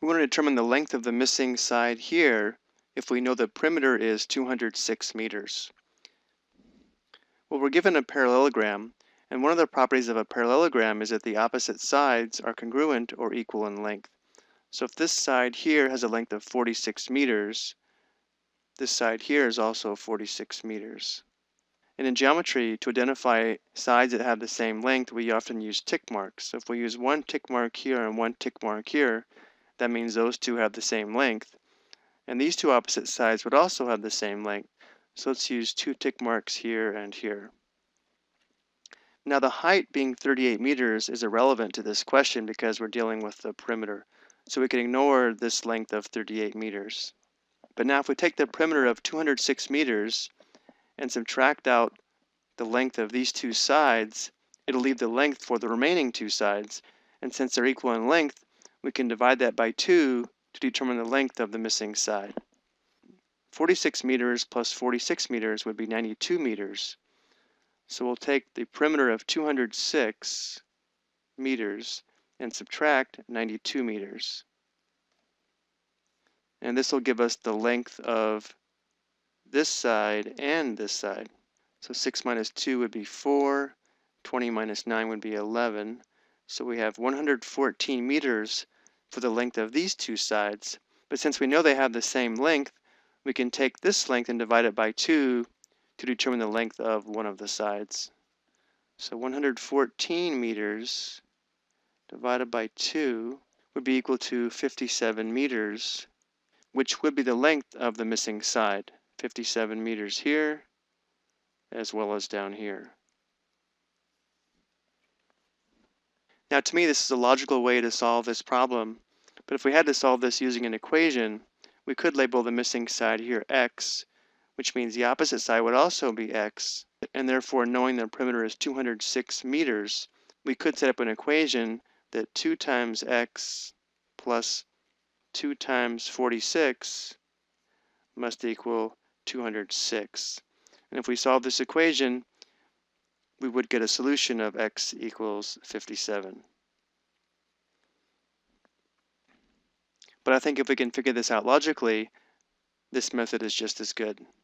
We want to determine the length of the missing side here if we know the perimeter is 206 meters. Well, we're given a parallelogram, and one of the properties of a parallelogram is that the opposite sides are congruent or equal in length. So if this side here has a length of 46 meters, this side here is also 46 meters. And in geometry, to identify sides that have the same length, we often use tick marks. So if we use one tick mark here and one tick mark here, that means those two have the same length. And these two opposite sides would also have the same length. So let's use two tick marks here and here. Now the height being 38 meters is irrelevant to this question because we're dealing with the perimeter. So we can ignore this length of 38 meters. But now if we take the perimeter of 206 meters and subtract out the length of these two sides, it'll leave the length for the remaining two sides. And since they're equal in length, we can divide that by 2 to determine the length of the missing side. 46 meters plus 46 meters would be 92 meters. So we'll take the perimeter of 206 meters and subtract 92 meters. And this will give us the length of this side and this side. So 6 minus 2 would be 4, 20 minus 9 would be 11. So we have 114 meters for the length of these two sides. But since we know they have the same length, we can take this length and divide it by 2 to determine the length of one of the sides. So 114 meters divided by 2 would be equal to 57 meters, which would be the length of the missing side. 57 meters here, as well as down here. Now to me this is a logical way to solve this problem, but if we had to solve this using an equation, we could label the missing side here x, which means the opposite side would also be x, and therefore knowing the perimeter is 206 meters, we could set up an equation that 2 times x plus 2 times 46 must equal 206. And if we solve this equation, we would get a solution of x equals 57. But I think if we can figure this out logically, this method is just as good.